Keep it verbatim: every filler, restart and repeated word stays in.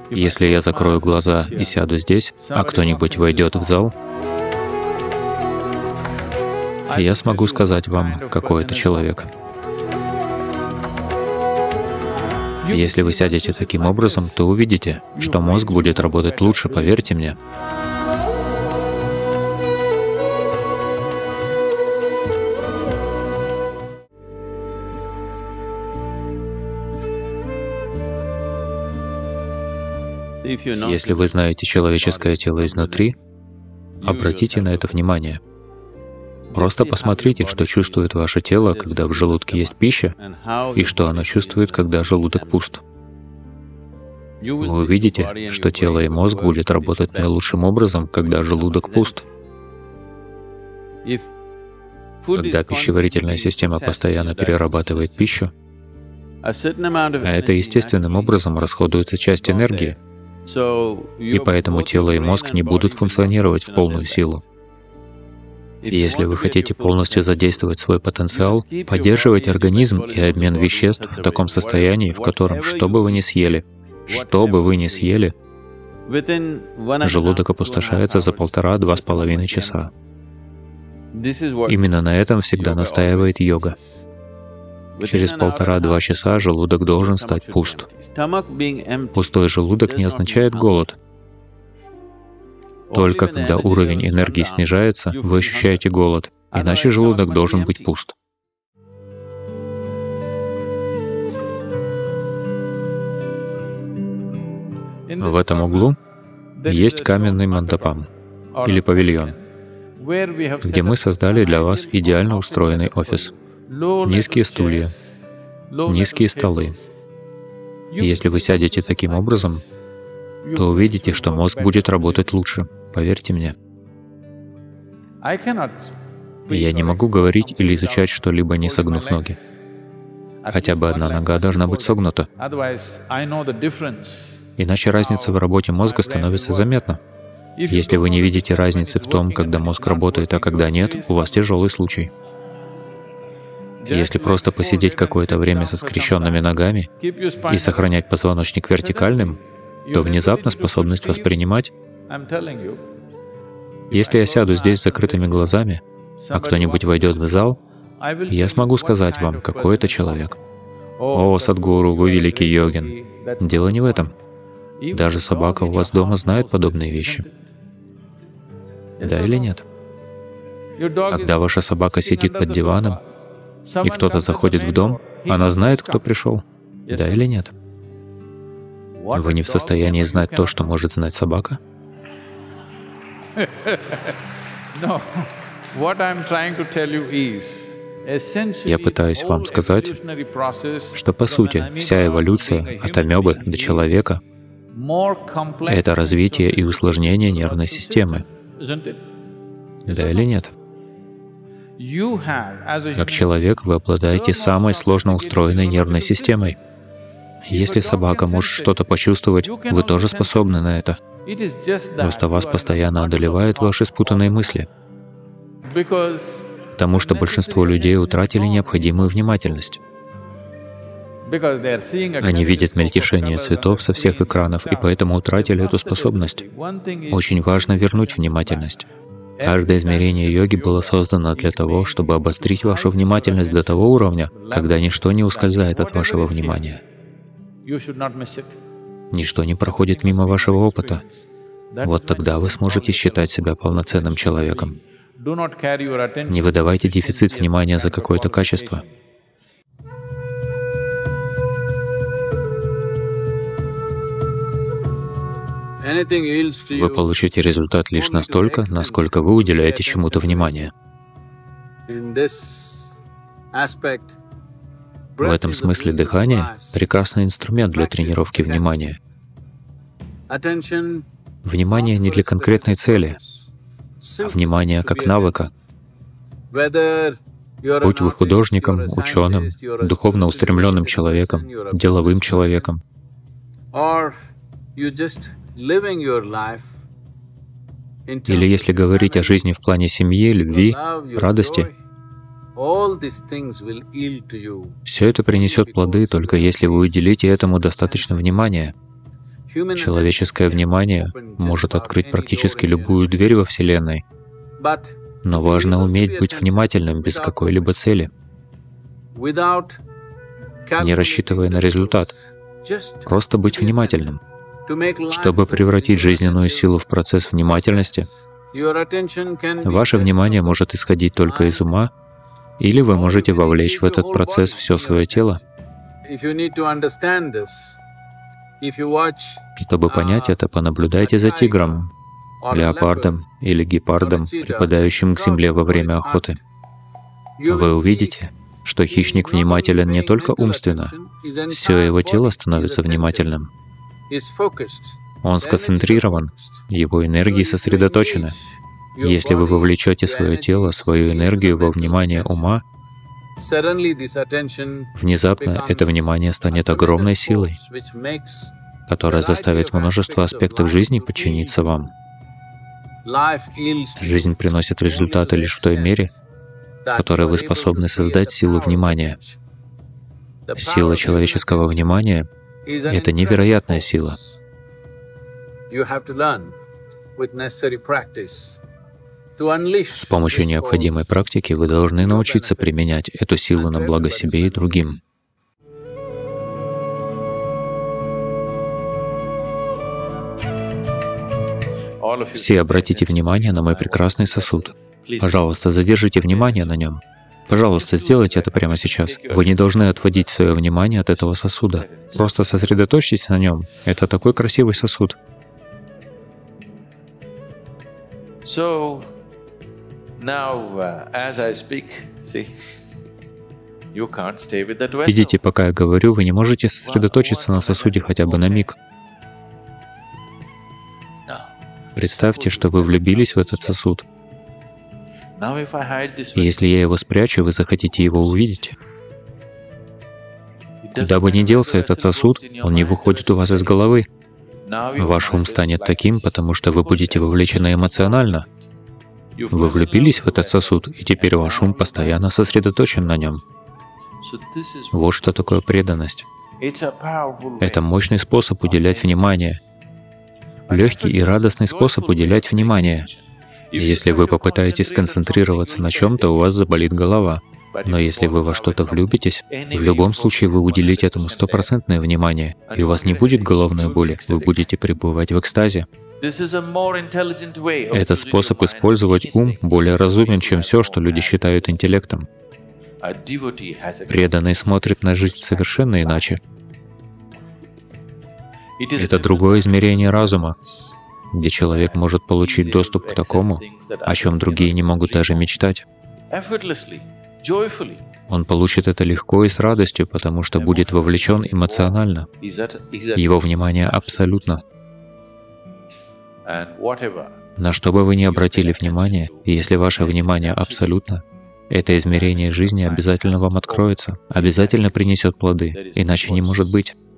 Если я закрою глаза и сяду здесь, а кто-нибудь войдет в зал, я смогу сказать вам, какой это человек. Если вы сядете таким образом, то увидите, что мозг будет работать лучше, поверьте мне. Если вы знаете человеческое тело изнутри, обратите на это внимание. Просто посмотрите, что чувствует ваше тело, когда в желудке есть пища, и что оно чувствует, когда желудок пуст. Вы увидите, что тело и мозг будет работать наилучшим образом, когда желудок пуст. Когда пищеварительная система постоянно перерабатывает пищу, а это естественным образом расходуется часть энергии, и поэтому тело и мозг не будут функционировать в полную силу. Если вы хотите полностью задействовать свой потенциал, поддерживайте организм и обмен веществ в таком состоянии, в котором, что бы вы ни съели, что бы вы ни съели, желудок опустошается за полтора-два с половиной часа. Именно на этом всегда настаивает йога. Через полтора-два часа желудок должен стать пуст. Пустой желудок не означает голод. Только когда уровень энергии снижается, вы ощущаете голод, иначе желудок должен быть пуст. В этом углу есть каменный мандапам, или павильон, где мы создали для вас идеально устроенный офис. Низкие стулья, низкие столы. И если вы сядете таким образом, то увидите, что мозг будет работать лучше, поверьте мне. Я не могу говорить или изучать что-либо, не согнув ноги. Хотя бы одна нога должна быть согнута. Иначе разница в работе мозга становится заметна. Если вы не видите разницы в том, когда мозг работает, а когда нет, у вас тяжелый случай. Если просто посидеть какое-то время со скрещенными ногами и сохранять позвоночник вертикальным, то внезапно способность воспринимать... Если я сяду здесь с закрытыми глазами, а кто-нибудь войдет в зал, я смогу сказать вам, какой это человек. О, Садгуру, вы великий йогин. Дело не в этом. Даже собака у вас дома знает подобные вещи. Да или нет? Когда ваша собака сидит под диваном, и кто-то заходит в дом, она знает, кто пришел. Да или нет? Вы не в состоянии знать то, что может знать собака? Я пытаюсь вам сказать, что по сути вся эволюция от амебы до человека — это развитие и усложнение нервной системы. Да или нет? Как человек вы обладаете самой сложно устроенной нервной системой. Если собака может что-то почувствовать, вы тоже способны на это. Просто вас постоянно одолевают ваши спутанные мысли, потому что большинство людей утратили необходимую внимательность. Они видят мельтешение цветов со всех экранов, и поэтому утратили эту способность. Очень важно вернуть внимательность. Каждое измерение йоги было создано для того, чтобы обострить вашу внимательность до того уровня, когда ничто не ускользает от вашего внимания. Ничто не проходит мимо вашего опыта. Вот тогда вы сможете считать себя полноценным человеком. Не выдавайте дефицит внимания за какое-то качество. Вы получите результат лишь настолько, насколько вы уделяете чему-то внимание. В этом смысле дыхание — прекрасный инструмент для тренировки внимания. Внимание не для конкретной цели, а внимание как навыка. Будь вы художником, ученым, духовно устремленным человеком, деловым человеком, или если говорить о жизни в плане семьи, любви, радости, все это принесет плоды, только если вы уделите этому достаточно внимания. Человеческое внимание может открыть практически любую дверь во Вселенной, но важно уметь быть внимательным без какой-либо цели, не рассчитывая на результат, просто быть внимательным. Чтобы превратить жизненную силу в процесс внимательности, ваше внимание может исходить только из ума, или вы можете вовлечь в этот процесс все свое тело. Чтобы понять это, понаблюдайте за тигром, леопардом или гепардом, припадающим к земле во время охоты. Вы увидите, что хищник внимателен не только умственно, все его тело становится внимательным. Он сконцентрирован, его энергии сосредоточены. Если вы вовлечете свое тело, свою энергию во внимание ума, внезапно это внимание станет огромной силой, которая заставит множество аспектов жизни подчиниться вам. Жизнь приносит результаты лишь в той мере, в которой вы способны создать силу внимания. Сила человеческого внимания — это невероятная сила. С помощью необходимой практики вы должны научиться применять эту силу на благо себе и другим. Все обратите внимание на мой прекрасный сосуд. Пожалуйста, задержите внимание на нем. Пожалуйста, сделайте это прямо сейчас. Вы не должны отводить свое внимание от этого сосуда. Просто сосредоточьтесь на нем. Это такой красивый сосуд. Видите, пока я говорю, вы не можете сосредоточиться на сосуде хотя бы на миг. Представьте, что вы влюбились в этот сосуд. Если я его спрячу, вы захотите его увидеть. Куда бы ни делся этот сосуд, он не выходит у вас из головы. Ваш ум станет таким, потому что вы будете вовлечены эмоционально. Вы влюбились в этот сосуд, и теперь ваш ум постоянно сосредоточен на нем. Вот что такое преданность. Это мощный способ уделять внимание. Легкий и радостный способ уделять внимание. Если вы попытаетесь сконцентрироваться на чем-то, у вас заболит голова. Но если вы во что-то влюбитесь, в любом случае вы уделите этому стопроцентное внимание, и у вас не будет головной боли, вы будете пребывать в экстазе. Этот способ использовать ум более разумен, чем все, что люди считают интеллектом. Преданный смотрит на жизнь совершенно иначе. Это другое измерение разума, где человек может получить доступ к такому, о чем другие не могут даже мечтать. Он получит это легко и с радостью, потому что будет вовлечен эмоционально. Его внимание абсолютно. На что бы вы ни обратили внимание, и если ваше внимание абсолютно, это измерение жизни обязательно вам откроется, обязательно принесет плоды, иначе не может быть.